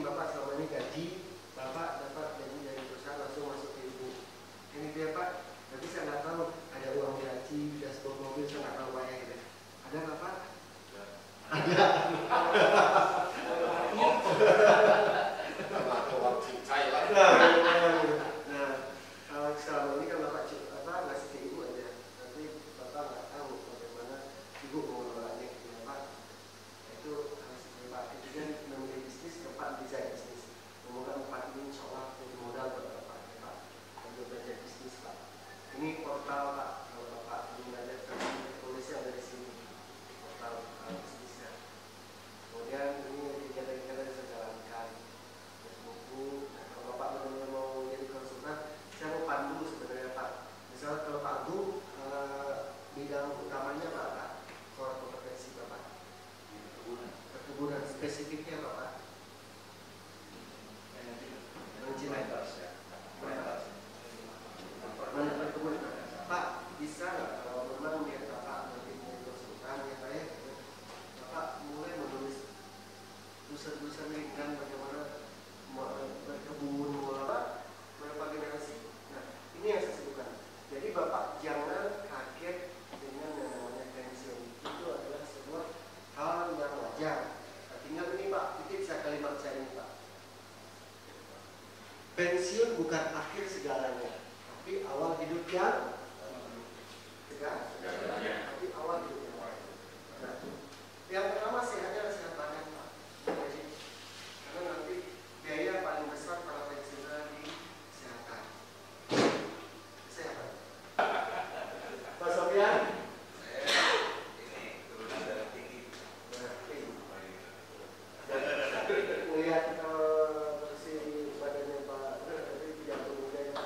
Bapak selama ini gaji Bapak dapat gaji dari perusahaan langsung masuk ke Ibu. Ini dia Pak, tapi saya nggak tahu ada uang gaji, dashboard mobil, saya nggak tahu Pak ya gitu. Ada nggak Pak? Ada. Nah, kalau selama ini kan Bapak ngasih ke Ibu aja, tapi Bapak nggak tahu bagaimana Ibu mau mengelolanya gitu Pak. Itu harus Pak. Itu kan memilih bisnis, Bapak desain bisnis. Semoga Bapak ini insya Allah jadi modal buat Bapak ya Pak. Untuk belajar bisnis Pak. Ini portal Pak. Kalau Bapak ingin belajar tulisnya dari sini. Portal bisnisnya. Kemudian ini kegiatan-kegiatan yang saya jalankan. Buku. Nah, kalau Bapak benar-benar mau jadi konsultan, saya mau pandu sebenarnya Pak. Misalnya kalau Pak Agung bidang utamanya apa? Soal kompetensi Bapak. Perkebunan spesifiknya apa Pak? Pak, bisa nggak kalau memang dia Bapak nanti menjadi konsultan ya Pak ya, Bapak mulai menulis tulisan-tulisan ringan bagaimana berkebun, berapa generasi. Nah, ini yang saya sebutkan. Jadi Bapak jangan kaget dengan yang namanya pensiun. Itu adalah sebuah hal yang wajar. Tinggal ini Pak, titip saya kalimat saya ini Pak. Pensiun bukan akhir segalanya, tapi awal hidup yang tapi awal hidup yang nah, yang pertama sehatnya adalah sehat badan Pak. Jadi, karena nanti biaya paling besar para pensiunan di kesehatan. Kesehatan. Pak Sofian? Melihat si badannya Pak tadi tidak muda ya.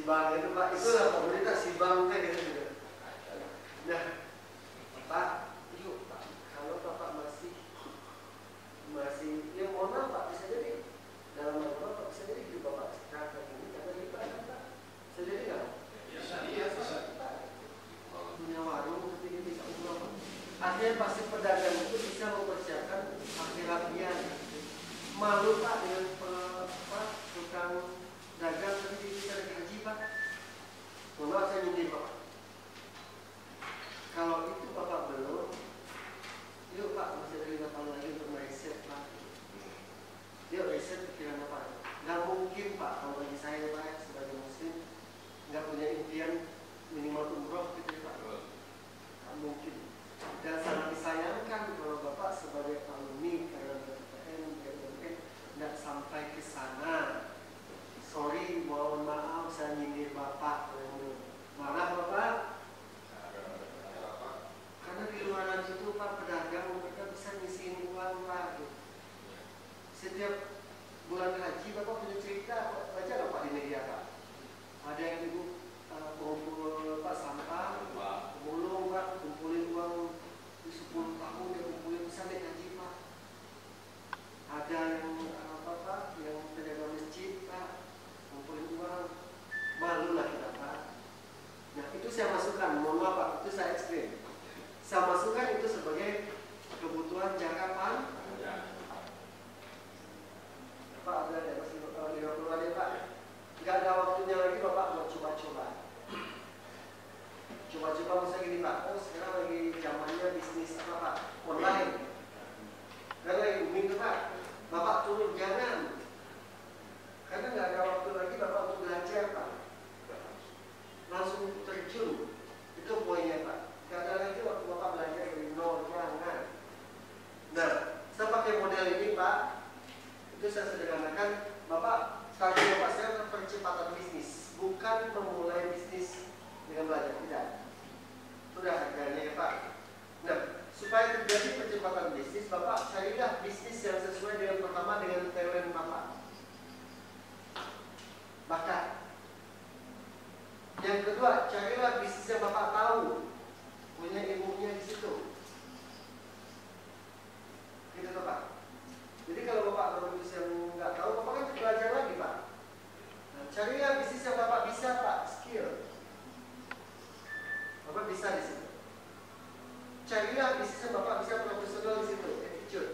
Sibang itu Pak, itulah komunitas Sibang kayak gitu. Nah, Pak, yuk Pak, kalau Bapak masih ya mohon maaf Pak, bisa jadi dalam hal Bapak bisa jadi hidup Bapak sekarang ini karena ibadah Pak. Bisa jadi nggak? Bisa. Punya warung tapi dia bisa uang Pak. Artinya pasti pedagang itu bisa mempersiapkan akhirat dia. Malu Pak dengan tukang dagang tapi dia bisa gaji Pak. Mohon maaf saya nyindir Bapak. Kalau itu Bapak belum, yuk Pak masih ada 5 tahun lagi untuk riset Pak. Yuk riset pikiran Bapak. Nggak mungkin Pak kalau bagi saya Pak sebagai muslim nggak punya impian minimal umroh gitu Pak. Nggak mungkin. Dan sangat disayangkan kalau Bapak sebagai alumni karena BPN nggak sampai ke sana. Sorry, mohon maaf saya nyindir Bapak. Marah Bapak? Karena di luar itu Pak pedagang mereka bisa ngisiin uang Pak. Setiap bulan haji Bapak punya cerita, baca nggak Pak di media Pak? Ada yang ibu pengumpul Pak sampah, pemulung Pak, kumpulin uang di 10 tahun dia kumpulin bisa naik haji Pak. Ada yang Pak, yang penjaga masjid Pak, kumpulin uang, malulah kita Pak. Nah itu saya masukkan, mohon maaf Pak, itu saya explain. Saya masukkan itu sebagai kebutuhan jangka panjang. Pak ada ya masih 50 hari Pak. Nggak ada waktunya lagi Bapak mau coba-coba. Coba-coba misalnya gini Pak, oh sekarang lagi zamannya bisnis apa Pak? Online. Karena lagi booming tuh Pak. Bapak turun jangan. Karena nggak ada waktu lagi Bapak untuk belajar Pak. Langsung terjun. Itu poinnya Pak. Nggak ada lagi waktu Bapak belajar dari nol, jangan. Nah, saya pakai model ini Pak. Itu saya sederhanakan. Bapak, target Bapak sekarang percepatan bisnis, bukan memulai bisnis dengan belajar, tidak. Sudah harganya ya Pak. Nah, supaya terjadi percepatan bisnis, Bapak carilah bisnis yang sesuai dengan pertama dengan talent Bapak. Bakat. Yang kedua, carilah bisnis yang Bapak tahu, punya ilmunya di situ. Gitu tuh Pak. Jadi kalau Bapak ada bisnis yang nggak tahu, Bapak kan belajar lagi Pak. Nah, carilah bisnis yang Bapak bisa Pak, skill. Bapak bisa di situ. Carilah bisnis yang Bapak bisa profesional di situ, attitude.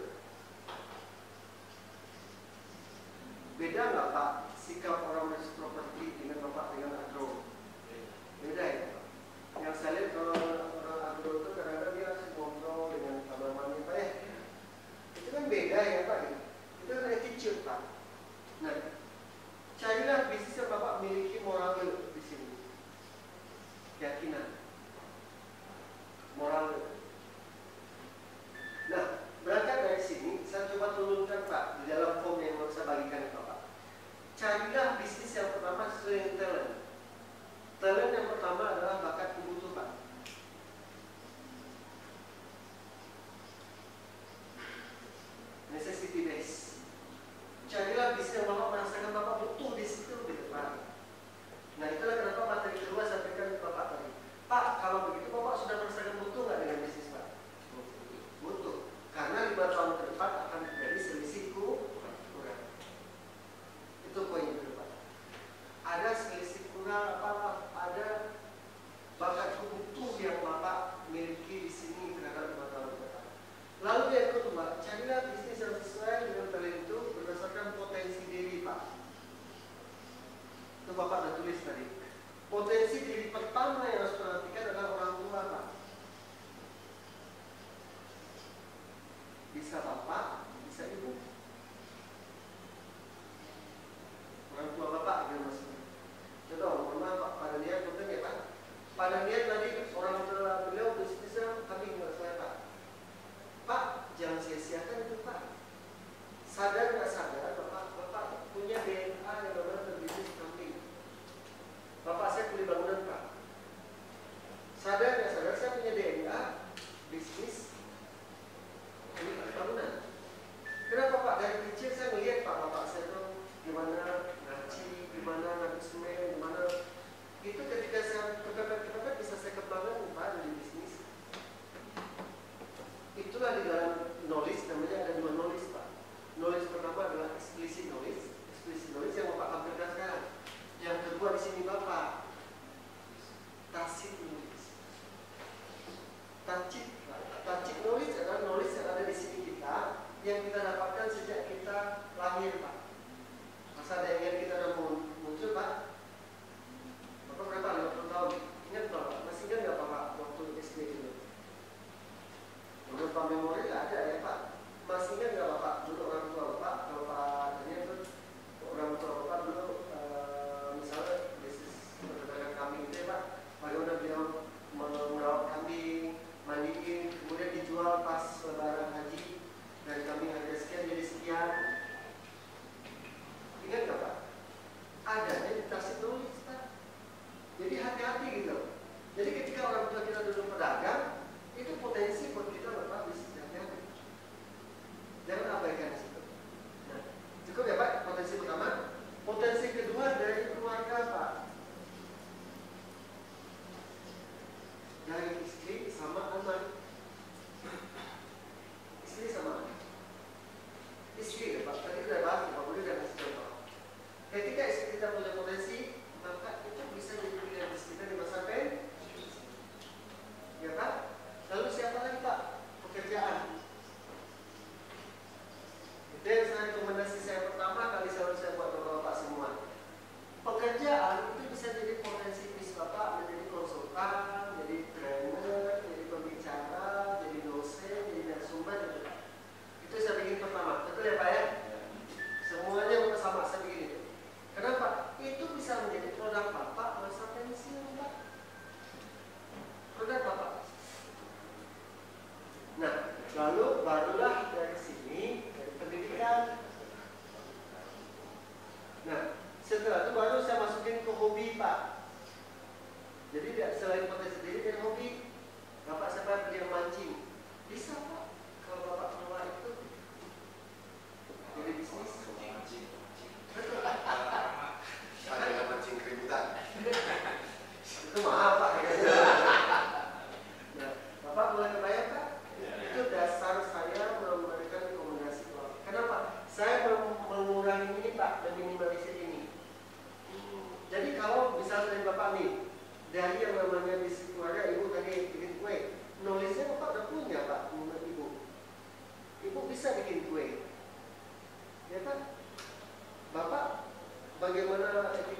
Beda nggak Pak sikap orang bisnis properti dengan Bapak dengan agro? Beda ya Pak. Yang saya lihat kalau orang agro itu kadang-kadang dia harus ngobrol dengan tanamannya Pak ya. Itu kan beda ya Pak. Itu kan attitude Pak. Nah, carilah bisnis yang Bapak miliki moral di sini. Keyakinan. Moral. Nah, berangkat dari sini, saya coba turunkan Pak di dalam form yang mau saya bagikan ke Bapak. Carilah bisnis yang pertama sesuai dengan talent. Talent yang pertama adalah bakat kebutuhan. Necessity base. Carilah bisnis yang Bapak merasakan Bapak butuh di situ di depan. Nah itulah kenapa materi kedua saya berikan ke Bapak tadi. Pak, kalau begitu Bapak sudah merasakan butuh nggak dengan bisnis Pak? Butuh. Karena 5 tahun ke depan akan terjadi selisih kurang. Itu poin kedua. Ada selisih kurang apa? Ada bakat kebutuh yang Bapak miliki di sini terhadap 5 tahun ke depan. Lalu yang kedua, carilah bisnis yang sesuai dengan talent itu berdasarkan potensi diri Pak. Itu Bapak sudah tulis tadi. Potensi diri pertama yang harus perhatikan adalah orang tua Pak. Bisa Bapak, bisa Ibu. Orang tua Bapak gitu maksudnya. Contoh, mohon maaf Pak, pada niat betul ya Pak. Pada niat tadi orang tua beliau bisnisnya kami nggak saya Pak. Pak, jangan sia-siakan itu Pak. Sadar nggak sadar Bapak punya DNA yang benar-benar berbisnis kambing. Bapak saya kuli bangunan Pak. Sadar nggak sadar saya punya DNA bisnis kuli bangunan. hati-hati gitu. Jadi ketika orang tua kita duduk pedagang, itu potensi buat kita Bapak bisa hati-hati. Jangan abaikan situ. Nah, cukup ya Pak, potensi pertama. Potensi kedua dari keluarga Pak. Dari istri sama anak. Istri sama anak. Istri ya Pak, tadi sudah bahas, Pak Budi sudah kasih contoh. Ketika istri kita punya potensi, maka itu bisa jadi pilihan istri kita di masa pensiun. Ya Pak? Lalu siapa lagi Pak? Pekerjaan. Itu yang saya rekomendasi saya pertama kali selalu saya buat Bapak semua. Pekerjaan itu bisa jadi potensi bis Bapak menjadi konsultan, jadi trainer, jadi pembicara, jadi dosen, jadi narasumber gitu Pak. Itu saya bikin pertama. Betul ya Pak ya? Semuanya sama saya bikin itu. Kenapa? Itu bisa menjadi produk Bapak masa pensiun Pak. Produk Bapak. Nah, lalu barulah dari sini, dari pendidikan. Nah, setelah itu baru saya masukin ke hobi Pak. Jadi selain potensi diri dan hobi, Bapak siapa pergi mancing? Bisa Pak, kalau Bapak keluar itu jadi bisnis. Betul. Ada mancing keributan. Itu mahal Pak. Nah, Bapak mulai kebayang Pak? Itu dasar saya memberikan rekomendasi Pak. Kenapa? Saya mengurangi ini Pak dan minimalisir ini. Jadi kalau misalnya dari Bapak nih, dari yang namanya bisnis keluarga, Ibu tadi bikin kue, nulisnya Bapak udah punya Pak, menurut Ibu. Ibu bisa bikin kue, ya kan? Bapak bagaimana